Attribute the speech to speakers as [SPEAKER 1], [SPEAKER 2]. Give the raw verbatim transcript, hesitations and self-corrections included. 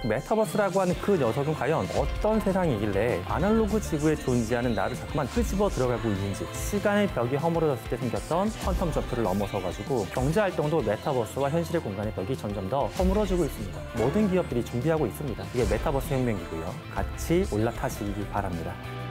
[SPEAKER 1] 메타버스라고 하는 그 녀석은 과연 어떤 세상이길래 아날로그 지구에 존재하는 나를 자꾸만 끄집어 들어가고 있는지, 시간의 벽이 허물어졌을 때 생겼던 퀀텀 점프를 넘어서가지고 경제활동도 메타버스와 현실의 공간의 벽이 점점 더 허물어지고 있습니다. 모든 기업들이 준비하고 있습니다. 이게 메타버스 혁명이고요. 같이 올라타시기 바랍니다.